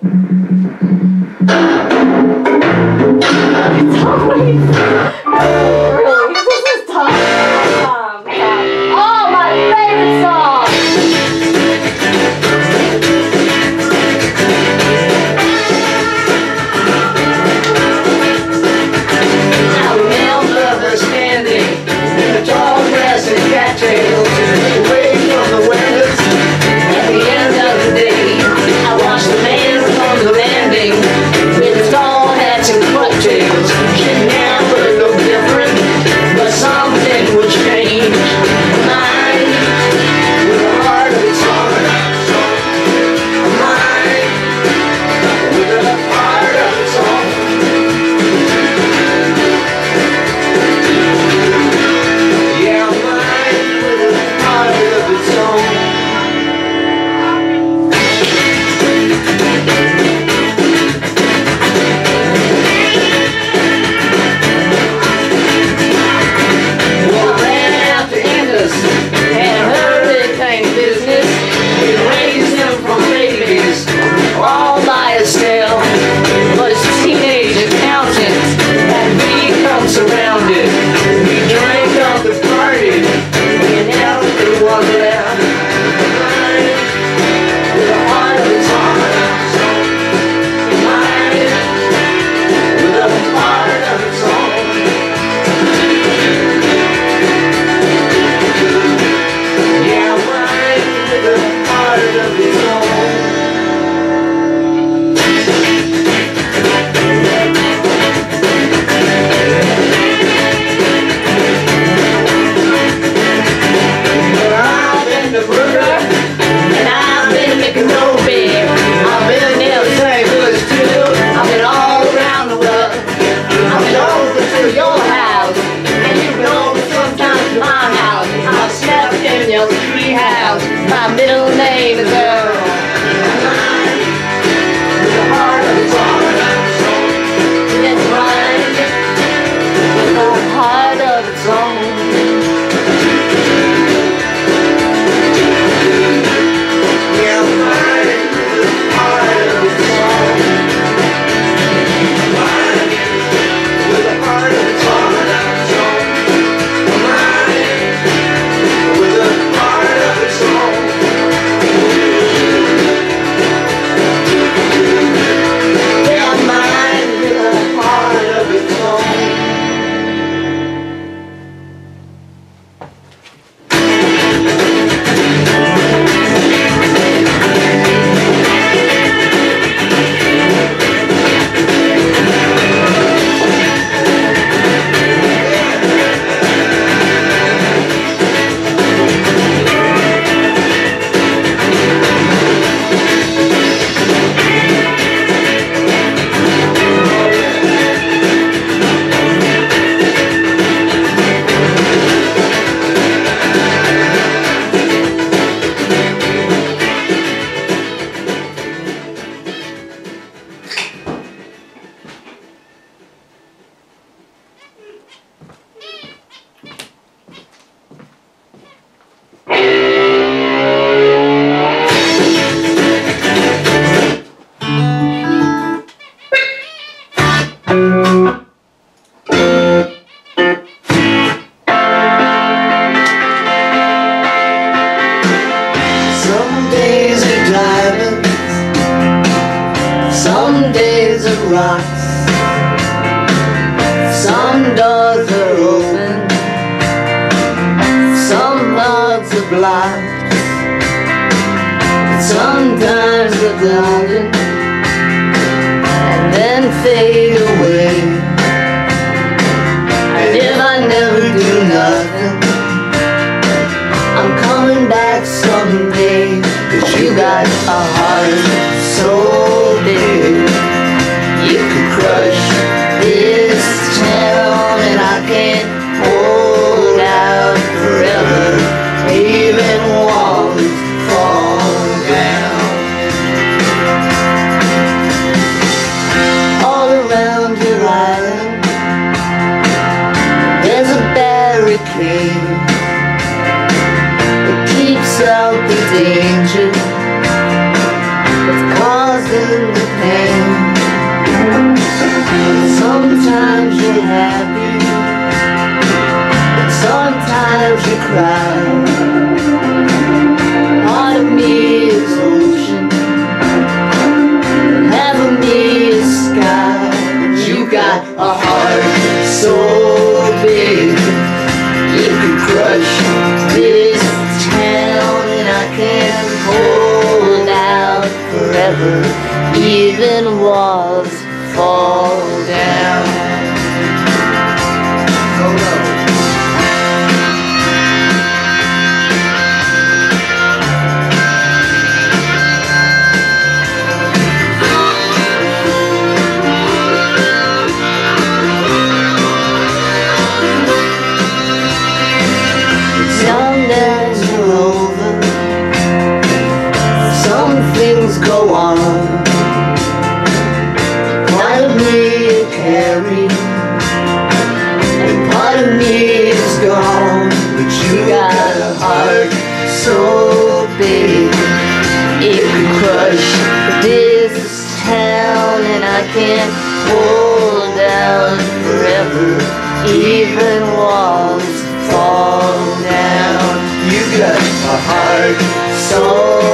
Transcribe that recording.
Really, this is tough. Oh, my favorite song! I remember her standing in the tall grass and cattails, away from the windows. At the end of the day, I watched the man on the landing with his tall hats and cocktails. She never looked different, but something would change. Mine with a heart of its own. Mine with a heart of its own. Yeah, mine with a heart of its own. Well, I ran out to Indus and hurricane business. We raised him from babies all by Estelle. But his teenage accountant had become surrounded. We drank up the party and everyone left. Mine with a heart of its own. Mine with a heart of its own. Yeah, mine with a heart of its own. Well, I've been to Brooker, and I've been to Micanopy. I've been near St. Louis too. I've been all around the world. I've been over to your house, and you've been over sometimes to my house. I've slept in your tree house. My middle name is Earl. Mine with a heart of its own. It's mine with a heart of its own. Yeah, mine with a heart of its own. Mine with a heart of its own. Mine with a heart of its own. Yeah, mine with a heart of its own. Some days are diamonds, some days are rocks. Some doors are open, some hearts are blocked. Sometimes they're golden and then fade away. And if I never do nothing, I'm coming back someday. 'Cause you got a heart so big, you could crush this town. And I can't hold out forever, even walls fall down. All around your island, there's a barricade that keeps out the danger that's causing the pain. cry. Part of me is ocean, half of me is sky. But you got a heart so big, it could crush this town, and I can't hold out forever. Even walls fall down. Some days are over, some things go on. Part of me is carried, and part of me is gone. But you got a heart so big, it could crush this town, and I can't hold out forever. Even walls fall down. You got a heart so